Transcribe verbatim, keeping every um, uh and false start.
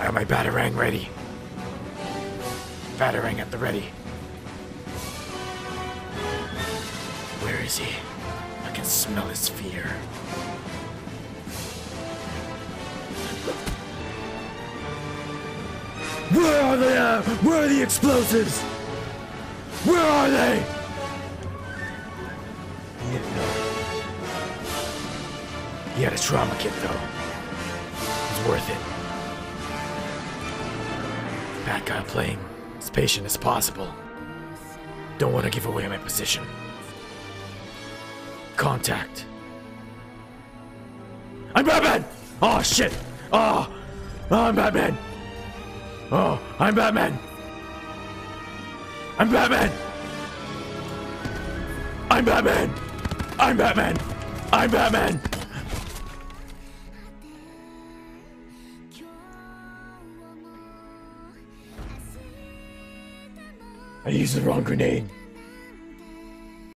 I have my batarang ready. Batarang at the ready. Where is he? I can smell his fear. Where are they at? Where are the explosives? Where are they? He didn't know. He had a trauma kit though. It was worth it. BatGyle playing as patient as possible. Don't want to give away my position. Contact. I'm Batman! Oh shit! Oh! Oh, I'm Batman! Oh, I'm Batman! I'm Batman! I'm Batman! I'm Batman! I'm Batman! I used the wrong grenade.